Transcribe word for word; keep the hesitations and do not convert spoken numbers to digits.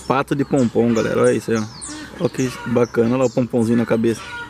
Pato de pompom, galera. Olha isso aí, ó. Olha que bacana. Olha lá o pomponzinho na cabeça.